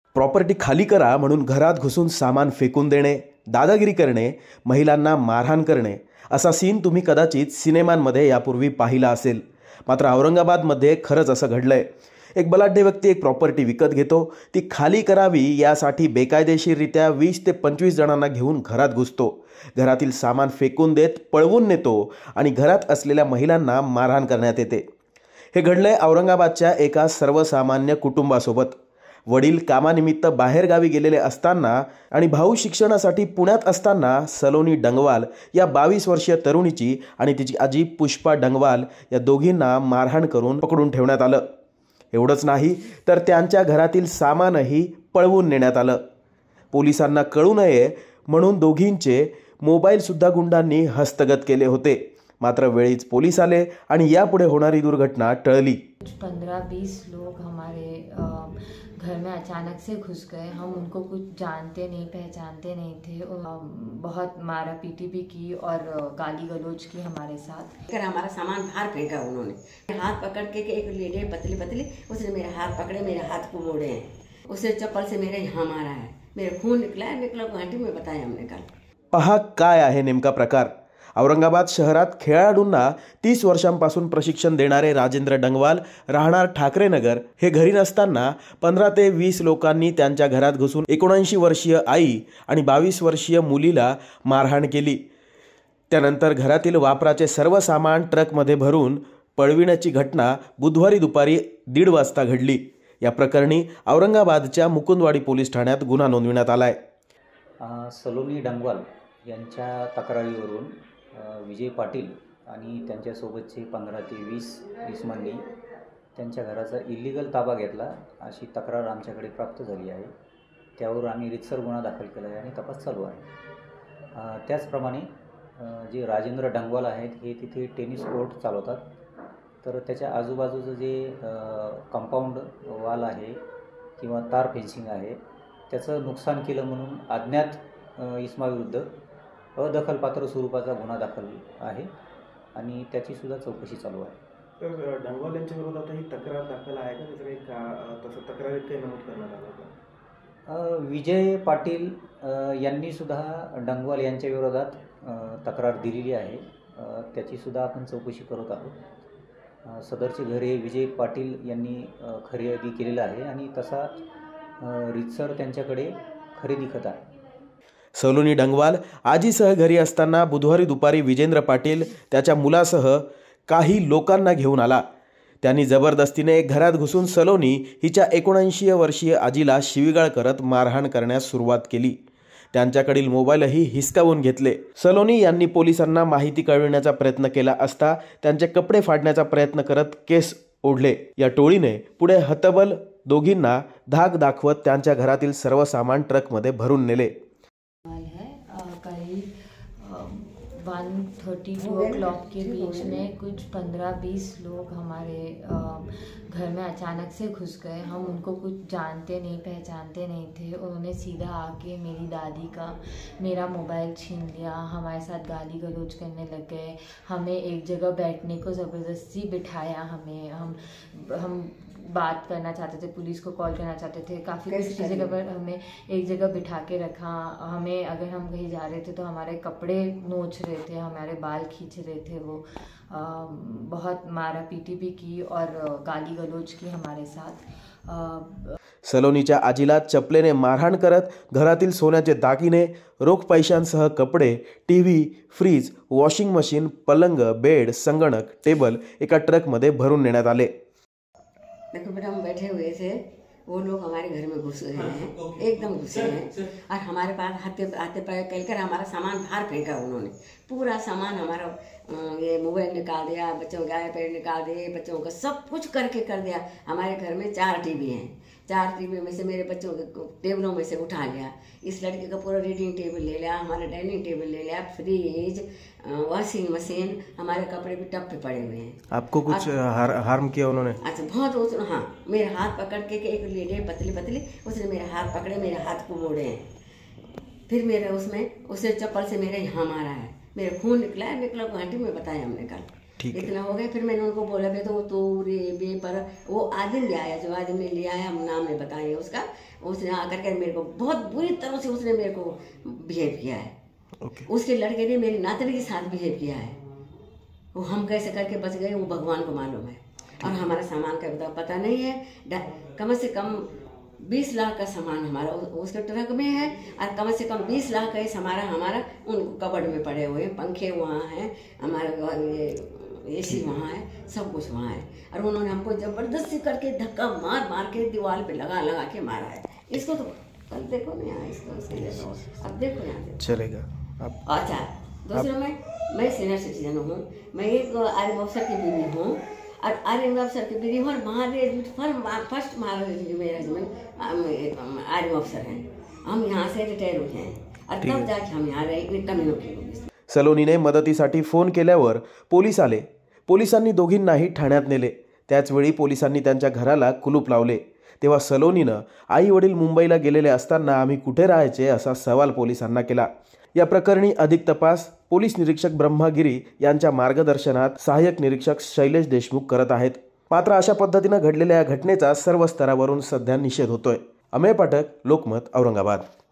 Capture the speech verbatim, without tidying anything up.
Property खाली करा म्हणून घरात घुसून सामान फेकून देणे, दादागिरी करणे, महिलांना मारहाण करणे असा सीन तुम्ही कदाचित सिनेमांमध्ये यापूर्वी पाहिला असेल. मात्र औरंगाबादमध्ये खरंच असं घडलंय. एक बलाढ्य व्यक्ती एक प्रॉपर्टी विकत घेतो, ती खाली करावी यासाठी बेकायदेशीररित्या वीस ते पंचवीस जणांना घेऊन घरात घुसतो. घरातील सामान फेकून देत पळवून नेतो आणि घरात असलेल्या महिलांना मारहाण करण्यात येते. हे घडलंय औरंगाबादच्या एका सर्वसामान्य कुटुंबासोबत. वडील कामानिमित्त बाहेरगावी गेलेले असताना आणि भाऊ शिक्षणासाठी पुण्यात असताना सलोनी डंगवाल या बावीस वर्षीय तरुणीची आणि तिची आजी पुष्पा डंगवाल या दोघींना मारहाण करून पकडून ठेवण्यात आलं. एवढंच नाही तर त्यांच्या घरातील सामानही पळवून नेण्यात आलं. पोलिसांना कळू नये म्हणून दोघींचे मोबाईलसुद्धा गुंडांनी हस्तगत केले होते. मात्र वेळीच पोलीस आले आणि यापुढे होणारी दुर्घटना टळली. पंद्रह बीस लोग हमारे घर में अचानक से घुस गए. हम उनको कुछ जानते नहीं पहचानते नहीं थे. बहुत मारा पीटी भी की और गाली गलौज की हमारे साथ. फिर हमारा सामान बाहर फेंका उन्होंने. हाथ पकड़ के एक लेडी पतली पतली, उसने मेरे हाथ पकड़े, मेरे हाथ को मोड़े हैं. उसे चप्पल से मेरे यहाँ मारा है. मेरे खून निकला है. निकला घंटे में बताया हमने कल. पहा काय आहे नेमका प्रकार. औरंगाबाद शहरात खेळाडूंना तीस वर्षांपासून प्रशिक्षण देणारे राजेंद्र डंगवाल राहणार ठाकरेनगर हे घरी नसताना पंधरा ते वीस लोकांनी त्यांच्या घरात घुसून एकोणऐंशी वर्षीय आई आणि बावीस वर्षीय मुलीला मारहाण केली. त्यानंतर घरातील वापराचे सर्व सामान ट्रकमध्ये भरून पळविण्याची घटना बुधवारी दुपारी दीड वाजता घडली. या प्रकरणी औरंगाबादच्या मुकुंदवाडी पोलीस ठाण्यात गुन्हा नोंदविण्यात आलाय. सलोनी डंगवाल यांच्या तक्रारीवरून विजय पाटील आणि त्यांच्यासोबतचे पंधरा ते वीस इसमांनी त्यांच्या घराचा इलिगल ताबा घेतला अशी तक्रार आमच्याकडे प्राप्त झाली आहे. त्यावर आम्ही रितसर गुन्हा दाखल केला आहे आणि तपास चालू आहे. त्याचप्रमाणे जे राजेंद्र डंगवाल आहेत हे तिथे टेनिस कोर्ट चालवतात. तर त्याच्या आजूबाजूचं जे कंपाऊंड वॉल आहे किंवा तार फेन्सिंग आहे त्याचं नुकसान केलं म्हणून अज्ञात इसमाविरुद्ध अदखलपात्र स्वरूपाचा गुन्हा दाखल आहे आणि त्याचीसुद्धा चौकशी चालू आहे. तर डंगवाल यांच्या विरोधात ही तक्रार दाखल आहे का? त्याचं काही का तसं तक्रारीत काही नमूद करण्यात आलं का? विजय पाटील यांनीसुद्धा डंगवाल यांच्या विरोधात तक्रार दिलेली आहे. त्याचीसुद्धा आपण चौकशी करत आहोत. सदरचे घर हे विजय पाटील यांनी खरेदी केलेलं आहे आणि तसा रितसर त्यांच्याकडे खरेदी खत आहे. सलोनी डंगवाल आजीसह घरी असताना बुधवारी दुपारी विजेंद्र पाटील त्याच्या मुलासह काही लोकांना घेऊन आला. त्यांनी जबरदस्तीने घरात घुसून सलोनी हिच्या एकोणऐंशी वर्षीय आजीला शिवीगाळ करत मारहाण करण्यास सुरुवात केली. त्यांच्याकडील मोबाईलही हिसकावून घेतले. सलोनी यांनी पोलिसांना माहिती कळविण्याचा प्रयत्न केला असता त्यांचे कपडे फाडण्याचा प्रयत्न करत केस ओढले. या टोळीने पुढे हतबल दोघींना धाक दाखवत त्यांच्या घरातील सर्व सामान ट्रकमध्ये भरून नेले. One thirty to two o'clock बीच में कुछ पंद्रह बीस लोग हमारे घर में अचानक से घुस गए. हम उनको कुछ जानते नहीं पहचानते नहीं थे. उन्होंने सीधा आके मेरी दादी का मेरा मोबाइल छीन लिया. हमारे साथ गाली गलौज करने लग गए. हमें एक जगह बैठने को ज़बरदस्ती बिठाया. हमें हम हम बात करना चाहते थे, पुलिस को कॉल करना चाहते थे. काफ़ी कुछ जगह पर हमें एक जगह बिठा के रखा. हमें अगर हम कहीं जा रहे थे तो हमारे कपड़े नोच रहे थे, हमारे बाल खींच रहे थे. वो आ, बहुत मारा पीटी भी की और गाली गलौज की हमारे साथ. सलोनीच्या आजीला चपलेने मारहाण करत घरातील सोन्याचे दागिने, रोख पैशांसह कपडे, टीव्ही, फ्रीज, वॉशिंग मशीन, पलंग, बेड, संगणक, टेबल एका ट्रकमध्ये भरून नेण्यात आले. देखो बेटा, हम बैठे हुए थे, वो लोग हमारे घर में घुस गए हैं, एकदम घुसे हैं और हमारे पास आते आते पर कहकर हमारा सामान बाहर फेंका उन्होंने. पूरा सामान हमारा ये मोबाइल निकाल दिया, बच्चों के आईपैड निकाल दिए, बच्चों का सब कुछ करके कर दिया. हमारे घर में चार टीवी हैं. चार टीवी में से मेरे बच्चों के टेबलों में से उठा लिया. इस लड़के का पूरा रीडिंग टेबल ले लिया, हमारा डाइनिंग टेबल ले लिया, फ्रिज, वॉशिंग मशीन, हमारे कपड़े भी टप पे पड़े हुए हैं. आपको कुछ हार, हार्म किया उन्होंने? अच्छा, बहुत उस, हाँ, मेरे हाथ पकड़ के एक लेडी पतली पतली, उसने मेरे हाथ पकड़े, मेरे हाथ को मोड़े हैं. फिर मेरे उसमें उसे चप्पल से मेरे यहाँ मारा है. मेरे खून निकला है. निकला घंटे में बताया हमने कल. ठीक है। इतना हो गया। फिर मैंने उनको बोला भी तो तो रे बे पर वो आदमी भी आया, जो आदमी ले आया, हम नाम नहीं बताएंगे उसका, उसने आकर के मेरे को बहुत बुरी तरह से उसने मेरे को बिहेव किया है। ओके। उसके लड़के ने मेरी नातनी के साथ बिहेव किया है। वो हम कैसे करके बच गए वो भगवान को मालूम है। और हमारा सामान का पता नहीं है। कम से कम बीस लाख का सामान हमारा उसके ट्रक में है, और कम से कम बीस लाख का सामान हमारा उन कबर्ड में पड़े हुए हैं। पंखे वहाँ हैं, हमारा ये एसी वहाँ है, सब कुछ वहाँ है। और उन्होंने हमको जबरदस्ती करके धक्का मार मार के दीवार पे लगा लगा के मारा है। इसको तो कल देखो नहीं आया, इसको उसके देखो, अब देखो यहाँ देखो। चलेगा आप। अच्छा, दूसरा मैं मैं सीनियर सिटीजन हूँ, मैं एक आर्मी ऑफिसर की बीवी हूँ, और आर्मी ऑफिसर की बीवी हूँ, और महाराज फर्स्ट महाराज मेरे हस्बैंड आर्मी ऑफिसर हैं। हम यहाँ से रिटायर हुए हैं, और तब जाके हम यहाँ रहे इतनी कमी होती। सलोनीने मदतीसाठी फोन केल्यावर पोलीस आले। पोलिसांनी दोघींनाही ठाण्यात नेले। त्याचवेळी पोलिसांनी त्यांच्या घराला कुलूप लावले। तेव्हा सलोनीनं आई वडील मुंबईला गेलेले असताना आम्ही कुठे राहायचे असा सवाल पोलिसांना केला। या प्रकरणी अधिक तपास पोलीस निरीक्षक ब्रह्मागिरी यांच्या मार्गदर्शनात सहाय्यक निरीक्षक शैलेश देशमुख करत आहेत। मात्र अशा पद्धतीने घडलेल्या या घटनेचा सर्व स्तरावरून सध्या निषेध होतोय। अमेय पाठक, लोकमत, औरंगाबाद।